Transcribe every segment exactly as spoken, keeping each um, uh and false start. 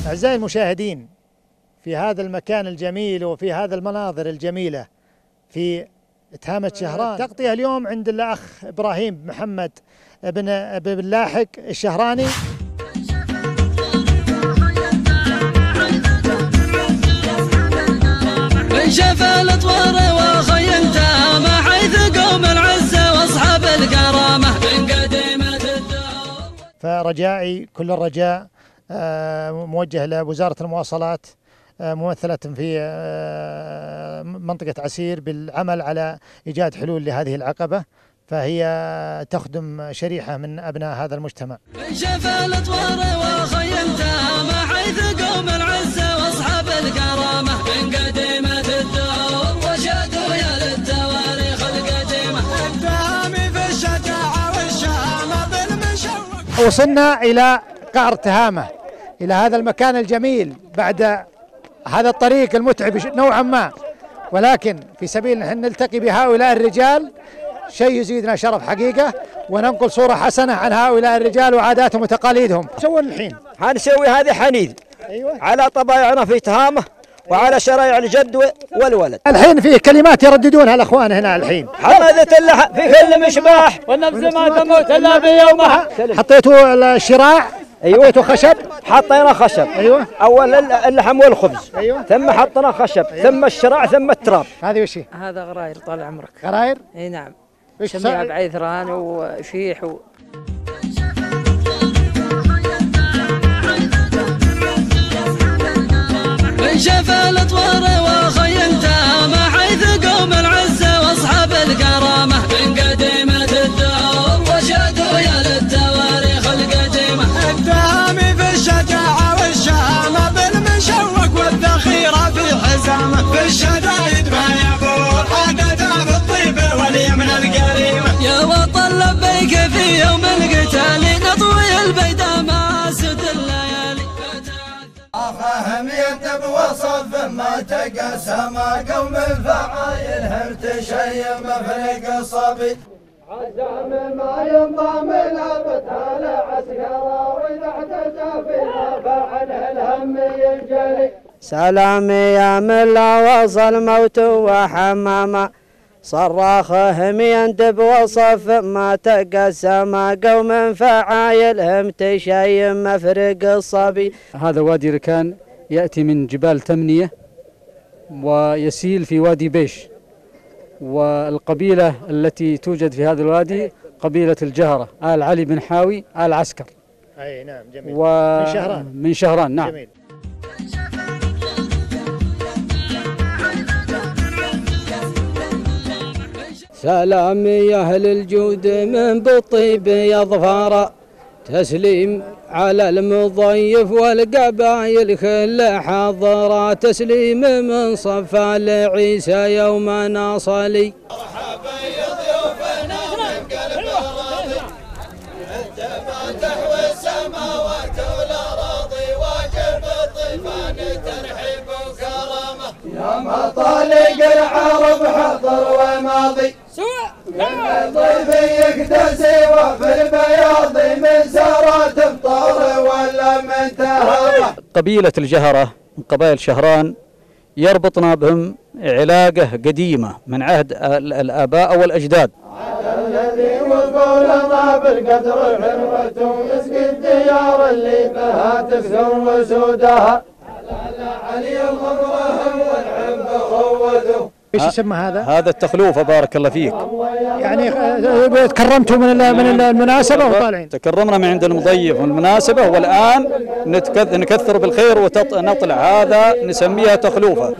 أعزائي المشاهدين، في هذا المكان الجميل وفي هذا المناظر الجميلة في تهامة شهران، تغطية اليوم عند الأخ إبراهيم محمد بن بن لاحق الشهراني. من شاف الأطوار وخيمتها ما حيث قوم العزة وأصحاب الكرامة من قديمة الدار. فرجائي كل الرجاء موجه لوزارة المواصلات ممثلة في منطقة عسير بالعمل على إيجاد حلول لهذه العقبة، فهي تخدم شريحة من أبناء هذا المجتمع. من شاف الأطوار وخيمتها ما حيث قوم العزة وأصحاب الكرامة من قديمة الدور وشادوا يا للتواريخ القديمة الدامي في الشجاعة والشهامة بالمشوق. وصلنا إلى قعر تهامة، إلى هذا المكان الجميل بعد هذا الطريق المتعب نوعا ما، ولكن في سبيل أن نلتقي بهؤلاء الرجال شيء يزيدنا شرف حقيقة، وننقل صورة حسنة عن هؤلاء الرجال وعاداتهم وتقاليدهم. سووا الحين حنسوي هذه حنيد أيوة. على طبايعنا في تهامة وعلى شرائع الجد والولد. الحين فيه كلمات يرددونها الأخوان هنا الحين. حمدت الله في كل مشباح والنفس ما تموت إلا بيومها. حطيتوا الشراع، أيوة. حطيتوا خشب، حطينا خشب. أيوة. أول اللحم والخبز. أيوة. ثم حطنا خشب. أيوة. ثم الشراع ثم التراب. هذه وش هي؟ هذا غراير طال عمرك. غراير؟ اي نعم. وش سميها بعيثران وشيح و... من شاف الأطوار وخيمتها ما حيث قوم العزة وأصحاب الكرامة من قديمة الدور وشادوا يا للتواريخ القديمة الدامي في الشجاعة والشهامة بالمشوق والذخيرة في حزامة في الشدايد ما يبور عادتها بالطيب واليمن الكريمة يا وطن لبيك في يوم القتال نطوي البيداء ما سد الليالي. فهم يدب وصف ما تقسم قوم الفعايل تشيم مفرق الصبي عزام ما ينضم لابتها لعسكرة وإذا احتجى فيها فعنه الهم ينجلي. سلامي يا ملا وصل موت وحمامة صراخهم يندب وصف ما تقسم قوم فعايلهم تشيم مفرق الصبي. هذا وادي ركان يأتي من جبال تمنية ويسيل في وادي بيش، والقبيلة التي توجد في هذا الوادي قبيلة الجهرة آل علي بن حاوي آل عسكر. أي نعم جميل. و... من شهران. من شهران نعم. جميل. سلامي يا أهل الجود من بالطيب يا ظفارة تسليم على المضيف والقبايل كل حاضرة تسليم من صفا لعيسى يومنا صلي. مرحبا يا ضيوفنا من قلب راضي انت فاتح والسماوات والاراضي واجب الضيفان ترحيب وكرامه يا مطالق العرب حضر وماضي من ضيف يكتسي وفي البياض من سرات بطور ولا من تهامه. قبيلة الجهرة من قبائل شهران يربطنا بهم علاقة قديمة من عهد الآباء والأجداد. الذي وقولنا بالقدر حلوة مسك الديار اللي بها تكثر وسودها علي غرهم والحب خوته. ايش يسمى هذا؟ هذا التخلوفة بارك الله فيك. يعني تكرمتوا من من المناسبة وطالعين؟ تكرمنا من عند المضيف والمناسبة، والآن نكثر بالخير ونطلع، هذا نسميها تخلوفة.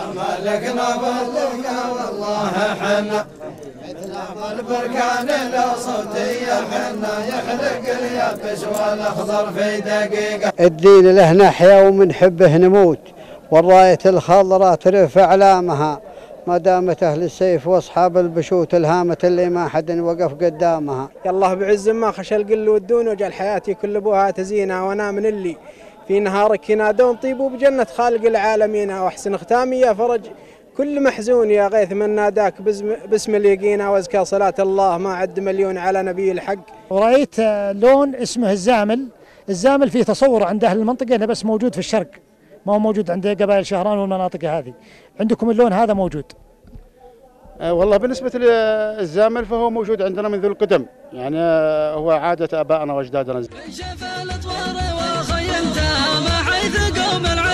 مالكنا باللقا والله حنا مثل البركان لو صوتي حنا يخلق اليابس والاخضر في دقيقه. الدين له نحيا ومن حبه نموت، والرايه الخضراء ترفع اعلامها ما دامت اهل السيف واصحاب البشوت الهامه اللي ما حد وقف قدامها. يا الله بعز ما خشى القل والدون وجعل حياتي كل ابوها تزينها، وانا من اللي في نهارك ينادون طيبوا بجنه خالق العالمين، واحسن ختامي يا فرج كل محزون يا غيث من ناداك باسم اليقين، وازكى صلاه الله ما عد مليون على نبي الحق. ورأيت لون اسمه الزامل، الزامل فيه تصور عند اهل المنطقه انه بس موجود في الشرق، ما هو موجود عند قبائل شهران والمناطق هذه. عندكم اللون هذا موجود؟ أه والله بالنسبة للزامل فهو موجود عندنا منذ القدم، يعني هو عادة آبائنا وأجدادنا.